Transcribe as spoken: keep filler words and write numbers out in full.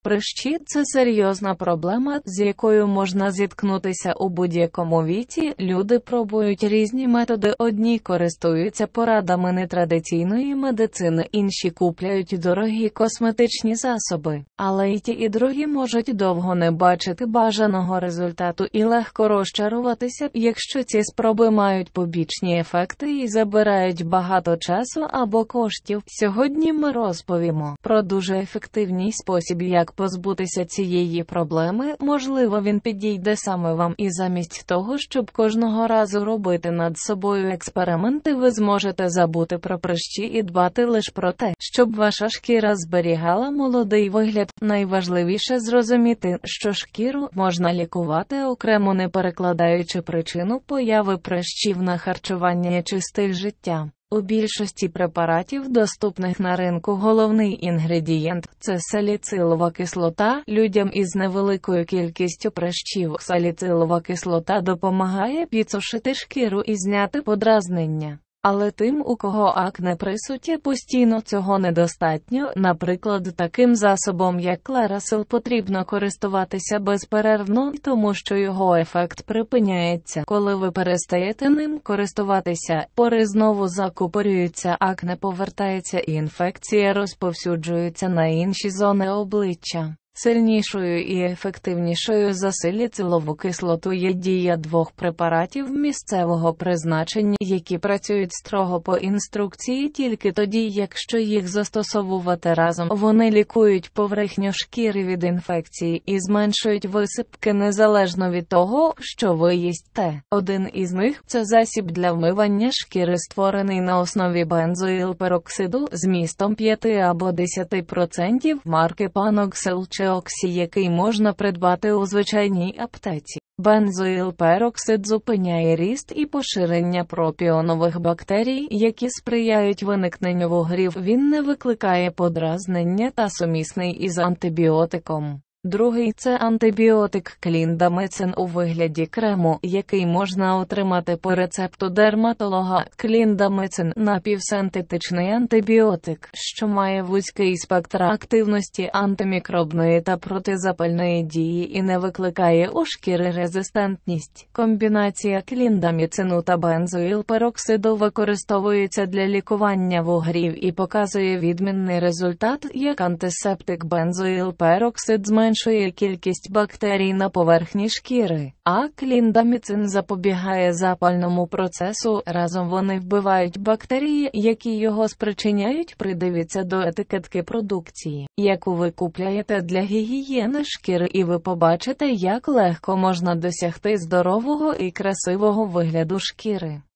Прищі – це серйозна проблема, з якою можна зіткнутися у будь-якому віці. Люди пробують різні методи, одні користуються порадами нетрадиційної медицини, інші купляють дорогі косметичні засоби. Але і ті, і другі можуть довго не бачити бажаного результату і легко розчаруватися, якщо ці спроби мають побічні ефекти і забирають багато часу або коштів. Сьогодні ми розповімо про дуже ефективний спосіб, як позбутися цієї проблеми. Можливо, він підійде саме вам, і замість того, щоб кожного разу робити над собою експерименти, ви зможете забути про прищі і дбати лише про те, щоб ваша шкіра зберігала молодий вигляд. Найважливіше зрозуміти, що шкіру можна лікувати окремо, не перекладаючи причину появи прищів на харчування чи стиль життя. У більшості препаратів, доступних на ринку, головний інгредієнт – це саліцилова кислота. Людям із невеликою кількістю прищів саліцилова кислота допомагає підсушити шкіру і зняти подразнення. Але тим, у кого акне присутнє постійно, цього недостатньо. Наприклад, таким засобом, як Клерасил, потрібно користуватися безперервно, тому що його ефект припиняється, коли ви перестаєте ним користуватися. Пори знову закупорюються, акне повертається і інфекція розповсюджується на інші зони обличчя. Сильнішою і ефективнішою за саліцилову кислоту є дія двох препаратів місцевого призначення, які працюють строго по інструкції тільки тоді, якщо їх застосовувати разом. Вони лікують поверхню шкіри від інфекції і зменшують висипки незалежно від того, що ви їсте. Один із них – це засіб для вмивання шкіри, створений на основі бензоїлпероксиду з містом п'ять або десять відсотків марки Panoxyl чи Оксі, який можна придбати у звичайній аптеці. Бензоїлпероксид зупиняє ріст і поширення пропіонових бактерій, які сприяють виникненню вугрів. Він не викликає подразнення та сумісний із антибіотиком. Другий – це антибіотик кліндамицин у вигляді крему, який можна отримати по рецепту дерматолога. Кліндамицин – напівсинтетичний антибіотик, що має вузький спектр активності, антимікробної та протизапальної дії і не викликає у шкіри резистентність. Комбінація кліндаміцину та бензоїлпероксиду використовується для лікування вугрів і показує відмінний результат. Як антисептик бензоїлпероксид зменшує кількість бактерій на поверхні шкіри, а кліндаміцин запобігає запальному процесу. Разом вони вбивають бактерії, які його спричиняють. Придивіться до етикетки продукції, яку ви купляєте для гігієни шкіри, і ви побачите, як легко можна досягти здорового і красивого вигляду шкіри.